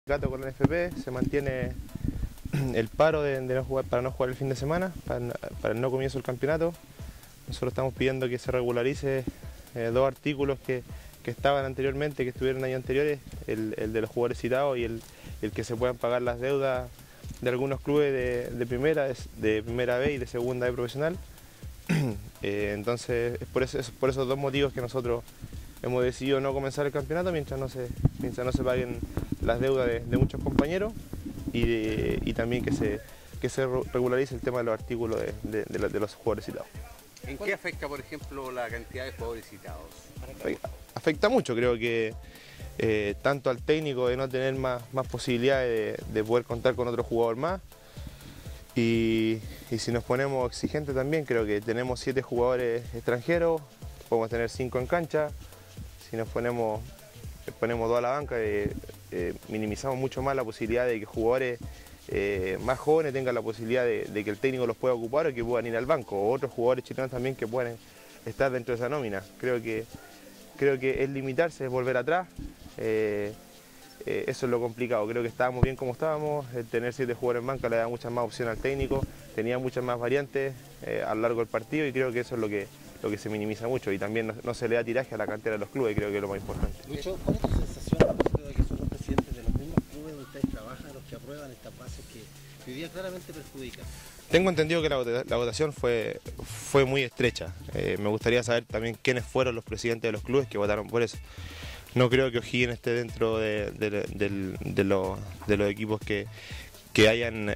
Gato con la NFP, se mantiene el paro de no jugar, para no jugar el fin de semana, para el no comienzo del campeonato. Nosotros estamos pidiendo que se regularice dos artículos que estaban anteriormente, que estuvieron ahí anteriores, el de los jugadores citados y el que se puedan pagar las deudas de algunos clubes de primera B y de segunda B profesional. Entonces es por esos dos motivos que nosotros hemos decidido no comenzar el campeonato mientras no se paguen las deudas de muchos compañeros y también que se regularice el tema de los artículos de los jugadores citados. ¿En qué afecta, por ejemplo, la cantidad de jugadores citados? Afecta mucho, creo que tanto al técnico de no tener más posibilidades de poder contar con otro jugador más. Y si nos ponemos exigentes también, creo que tenemos 7 jugadores extranjeros, podemos tener 5 en cancha. Si nos ponemos 2 a la banca, minimizamos mucho más la posibilidad de que jugadores más jóvenes tengan la posibilidad de que el técnico los pueda ocupar o que puedan ir al banco, o otros jugadores chilenos también que puedan estar dentro de esa nómina. Creo que es limitarse, es volver atrás. Eso es lo complicado. Creo que estábamos bien como estábamos. El tener 7 jugadores en banca le da muchas más opciones al técnico, tenía muchas más variantes a lo largo del partido, y creo que eso es lo que se minimiza mucho, y también no se le da tiraje a la cantera de los clubes, creo que es lo más importante. Lucho, ¿cuál es tu sensación a propósito de que son los presidentes de los mismos clubes donde ustedes trabajan los que aprueban estas bases que hoy día claramente perjudican? Tengo entendido que la votación fue muy estrecha. Me gustaría saber también quiénes fueron los presidentes de los clubes que votaron por eso. No creo que O'Higgins esté dentro de los equipos que hayan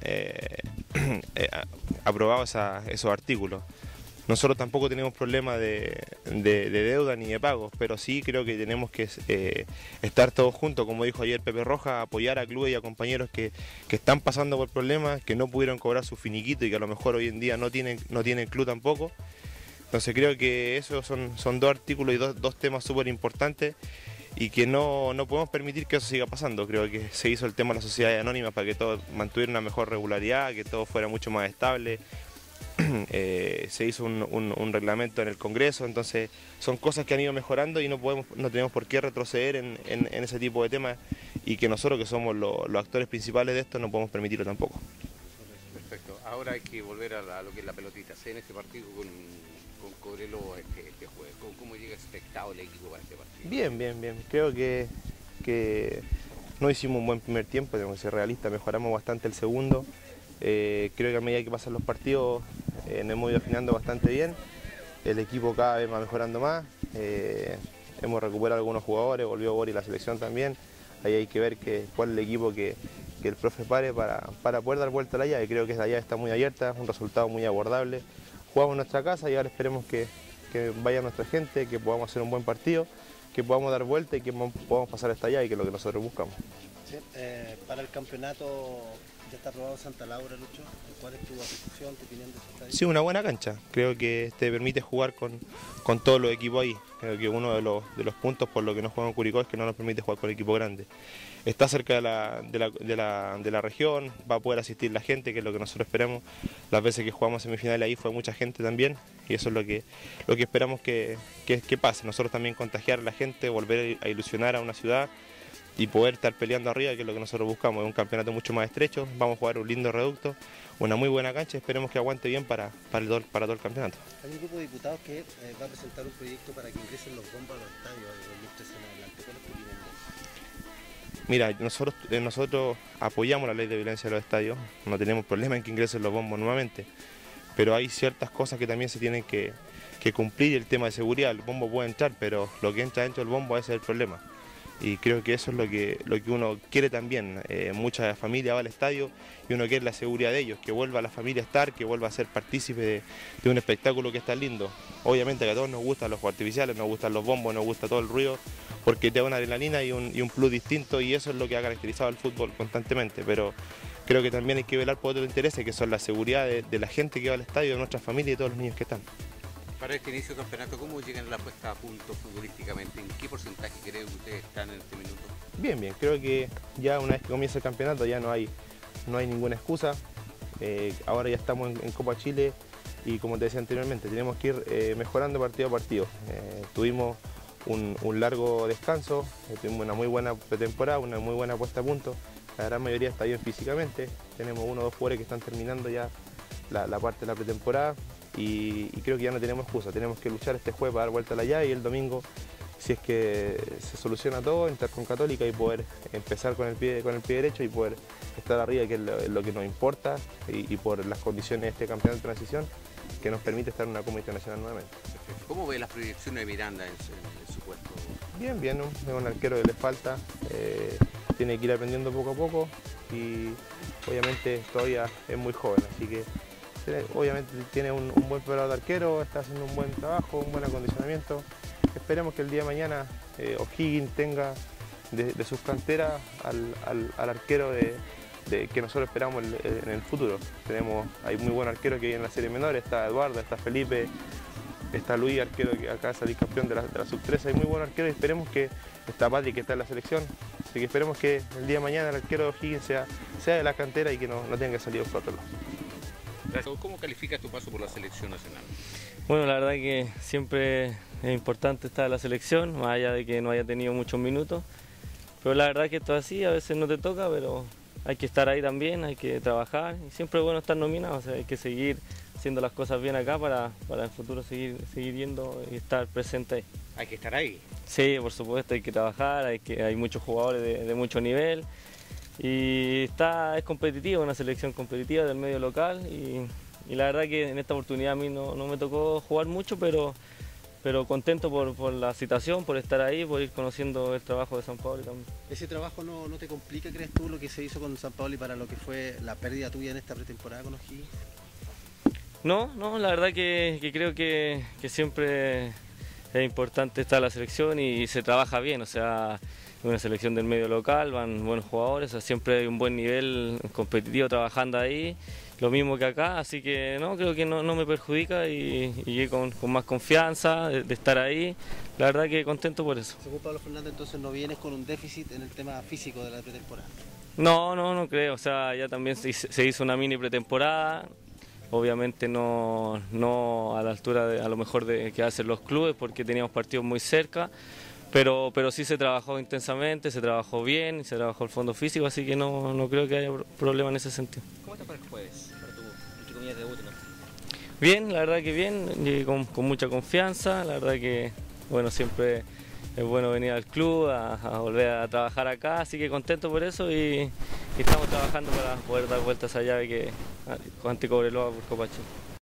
aprobado esos artículos. Nosotros tampoco tenemos problemas de deuda ni de pagos, pero sí creo que tenemos que estar todos juntos, como dijo ayer Pepe Roja, apoyar a clubes y a compañeros que están pasando por problemas, que no pudieron cobrar su finiquito y que a lo mejor hoy en día no tienen club tampoco. Entonces creo que esos son dos artículos y dos temas súper importantes, y que no podemos permitir que eso siga pasando. Creo que se hizo el tema de la sociedad anónima para que todo mantuviera una mejor regularidad, que todo fuera mucho más estable. Se hizo un reglamento en el Congreso, entonces son cosas que han ido mejorando y no tenemos por qué retroceder en ese tipo de temas, y que nosotros, que somos los actores principales de esto, no podemos permitirlo tampoco. Perfecto. Ahora hay que volver a lo que es la pelotita. ¿Se en este partido con Cobreloa este jueves? ¿Cómo llega expectado el equipo para este partido? Bien. Creo que no hicimos un buen primer tiempo, tenemos que ser realistas, mejoramos bastante el segundo. Creo que a medida que pasan los partidos nos hemos ido afinando bastante bien. El equipo cada vez va mejorando más. Hemos recuperado algunos jugadores, volvió Boris la selección también. Ahí hay que ver cuál es el equipo que el profe pare para poder dar vuelta a la llave. Creo que la llave está muy abierta, un resultado muy abordable. Jugamos en nuestra casa y ahora esperemos que vaya nuestra gente, que podamos hacer un buen partido, que podamos dar vuelta y que podamos pasar esta llave, que es lo que nosotros buscamos. Sí, para el campeonato ya está aprobado Santa Laura, Lucho. ¿Cuál es tu apreciación, tu opinión de ese estadio? Sí, una buena cancha. Creo que te permite jugar con todos los equipos ahí. Creo que uno de los puntos por lo que no jugamos en Curicó es que no nos permite jugar con equipos grandes. Está cerca de la región, va a poder asistir la gente, que es lo que nosotros esperamos. Las veces que jugamos semifinales ahí fue mucha gente también, y eso es lo que esperamos que pase. Nosotros también contagiar a la gente, volver a ilusionar a una ciudad y poder estar peleando arriba, que es lo que nosotros buscamos. Es un campeonato mucho más estrecho, vamos a jugar un lindo reducto, una muy buena cancha, esperemos que aguante bien para todo el campeonato. Hay un grupo de diputados que va a presentar un proyecto para que ingresen los bombos a los estadios de 2013 en adelante. ¿Cuál es tu opinión de eso? Mira, nosotros apoyamos la ley de violencia de los estadios, no tenemos problema en que ingresen los bombos nuevamente, pero hay ciertas cosas que también se tienen que cumplir. El tema de seguridad, el bombo puede entrar, pero lo que entra dentro del bombo, ese es el problema. Y creo que eso es lo que uno quiere también. Mucha familia va al estadio y uno quiere la seguridad de ellos, que vuelva la familia a estar, que vuelva a ser partícipe de un espectáculo que está lindo. Obviamente que a todos nos gustan los fuegos artificiales, nos gustan los bombos, nos gusta todo el ruido, porque te da una adrenalina y un plus distinto, y eso es lo que ha caracterizado el fútbol constantemente. Pero creo que también hay que velar por otros intereses, que son la seguridad de la gente que va al estadio, de nuestras familias y de todos los niños que están. Para este inicio de campeonato, ¿cómo llegan la puesta a punto futbolísticamente? ¿En qué porcentaje creen que ustedes están en este minuto? Bien, creo que ya una vez que comienza el campeonato ya no hay ninguna excusa. Ahora ya estamos en Copa Chile y, como te decía anteriormente, tenemos que ir mejorando partido a partido. Tuvimos un largo descanso, tuvimos una muy buena pretemporada, una muy buena puesta a punto. la gran mayoría está bien físicamente, tenemos 1 o 2 jugadores que están terminando ya la parte de la pretemporada y creo que ya no tenemos excusa, tenemos que luchar este jueves para dar vuelta a la llave y el domingo, si es que se soluciona todo, entrar con Católica y poder empezar con el pie derecho y poder estar arriba, que es lo que nos importa, y por las condiciones de este campeonato de transición que nos permite estar en una Copa Internacional nuevamente. ¿Cómo ve las proyecciones de Miranda en su puesto? Bien, bien, ¿no? Es un arquero que le falta, tiene que ir aprendiendo poco a poco y obviamente todavía es muy joven, así que obviamente tiene un buen preparador de arquero, está haciendo un buen trabajo, un buen acondicionamiento. Esperemos que el día de mañana O'Higgins tenga de sus canteras al arquero que nosotros esperamos en el futuro. Hay muy buenos arqueros que vienen en la serie menor, está Eduardo, está Felipe, está Luis, arquero que acaba de salir campeón de la sub-13, hay muy buenos arqueros y esperemos que está Patrick, que está en la selección, así que esperemos que el día de mañana el arquero de O'Higgins sea de la cantera y que no tenga que salir por otro lado. Gracias. ¿Cómo calificas tu paso por la selección nacional? Bueno, la verdad que siempre es importante estar en la selección, más allá de que no haya tenido muchos minutos, pero la verdad que esto es así, a veces no te toca, pero hay que estar ahí también, hay que trabajar y siempre es bueno estar nominado, o sea, hay que seguir haciendo las cosas bien acá para el futuro seguir yendo y estar presente ahí. Hay que estar ahí. Sí, por supuesto, hay que trabajar, hay muchos jugadores de mucho nivel y es competitivo, una selección competitiva del medio local y la verdad que en esta oportunidad a mí no me tocó jugar mucho, pero contento por la situación, por estar ahí, por ir conociendo el trabajo de San Paoli también. ¿Ese trabajo no te complica, crees tú, lo que se hizo con San Paoli para lo que fue la pérdida tuya en esta pretemporada con O'Higgins? No, la verdad que creo que siempre es importante estar en la selección y se trabaja bien, o sea, es una selección del medio local, van buenos jugadores, o sea, siempre hay un buen nivel competitivo trabajando ahí, lo mismo que acá, así que no, creo que no me perjudica y llegué con más confianza de estar ahí, la verdad que contento por eso. Según Pablo Fernández, entonces no vienes con un déficit en el tema físico de la pretemporada. No creo, o sea, ya también se hizo una mini pretemporada. Obviamente no a la altura a lo mejor de que hacen los clubes porque teníamos partidos muy cerca, pero sí se trabajó intensamente, se trabajó bien, se trabajó el fondo físico, así que no creo que haya problema en ese sentido. ¿Cómo estás para el jueves, para tu, entre comillas, debut, no? Bien, la verdad que bien, llegué con mucha confianza, la verdad que bueno, siempre es bueno venir al club, a volver a trabajar acá, así que contento por eso y estamos trabajando para poder dar vueltas a llave que ante Cobreloa por Copa Chile.